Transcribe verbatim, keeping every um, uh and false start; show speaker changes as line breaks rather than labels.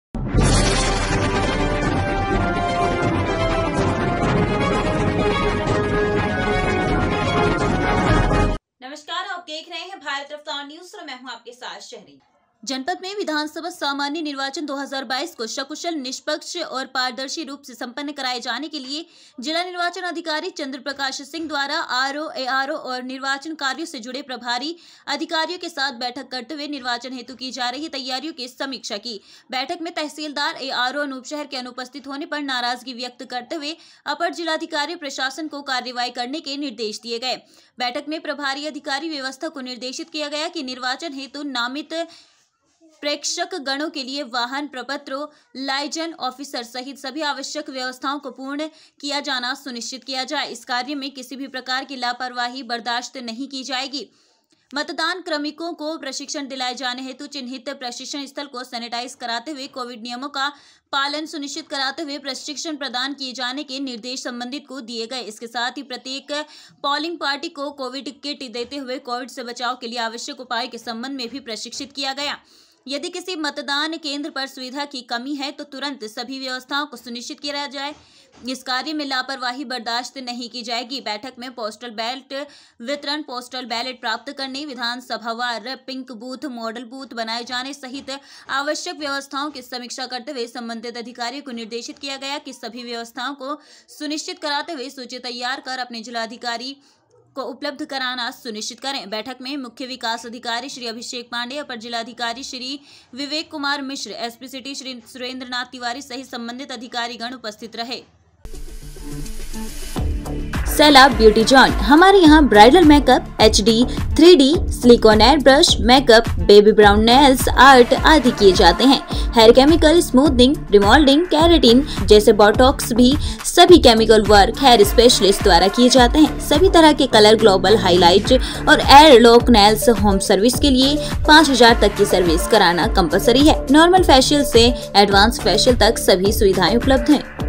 नमस्कार, आप देख रहे हैं भारत रफ्तार न्यूज और मैं हूं आपके साथ शहरी। जनपद में विधानसभा सामान्य निर्वाचन दो हज़ार बाईस को सकुशल, निष्पक्ष और पारदर्शी रूप से संपन्न कराए जाने के लिए जिला निर्वाचन अधिकारी चंद्र प्रकाश सिंह द्वारा आरओ, एआरओ और निर्वाचन कार्यों से जुड़े प्रभारी अधिकारियों के साथ बैठक करते हुए निर्वाचन हेतु की जा रही तैयारियों की समीक्षा की। बैठक में तहसीलदार, एआरओ अनूपशहर के अनुपस्थित होने पर नाराजगी व्यक्त करते हुए अपर जिलाधिकारी प्रशासन को कार्रवाई करने के निर्देश दिए गए। बैठक में प्रभारी अधिकारी व्यवस्था को निर्देशित किया गया कि निर्वाचन हेतु नामित प्रेक्षक गणों के लिए वाहन, प्रपत्रों, लाइजन ऑफिसर सहित सभी आवश्यक व्यवस्थाओं को पूर्ण किया जाना सुनिश्चित किया जाए। इस कार्य में किसी भी प्रकार की लापरवाही बर्दाश्त नहीं की जाएगी। मतदान क्रमिकों को प्रशिक्षण दिलाए जाने हेतु चिन्हित प्रशिक्षण स्थल को सैनिटाइज कराते हुए कोविड नियमों का पालन सुनिश्चित कराते हुए प्रशिक्षण प्रदान किए जाने के निर्देश संबंधित को दिए गए। इसके साथ ही प्रत्येक पोलिंग पार्टी को कोविड किट देते हुए कोविड से बचाव के लिए आवश्यक उपाय के संबंध में भी प्रशिक्षित किया गया। यदि किसी मतदान केंद्र पर सुविधा की कमी है तो तुरंत सभी व्यवस्थाओं को सुनिश्चित किया जाए। इस कार्य में लापरवाही बर्दाश्त नहीं की जाएगी। बैठक में पोस्टल बैलेट वितरण, पोस्टल बैलेट प्राप्त करने, विधानसभावार पिंक बूथ, मॉडल बूथ बनाए जाने सहित आवश्यक व्यवस्थाओं की समीक्षा करते हुए संबंधित अधिकारियों को निर्देशित किया गया कि सभी व्यवस्थाओं को सुनिश्चित कराते हुए सूची तैयार कर अपने जिलाधिकारी को उपलब्ध कराना सुनिश्चित करें। बैठक में मुख्य विकास अधिकारी श्री अभिषेक पांडे, अपर जिलाधिकारी श्री विवेक कुमार मिश्र, एसपी सिटी श्री सुरेंद्र नाथ तिवारी सहित संबंधित अधिकारीगण उपस्थित रहे।
सैलाब ब्यूटी जॉन, हमारे यहाँ bridal makeup, H D, three D, silicone air brush, makeup, baby brown nails art आदि किए जाते हैं। Hair chemical, smoothening, remoulding, keratin जैसे बोटॉक्स भी सभी केमिकल वर्क हेयर स्पेशलिस्ट द्वारा किए जाते हैं। सभी तरह के कलर, ग्लोबल हाईलाइट और air lock nails home service के लिए पाँच हजार तक की सर्विस कराना कंपलसरी है। नॉर्मल फेशियल से एडवांस फेशियल तक सभी सुविधाएं उपलब्ध हैं।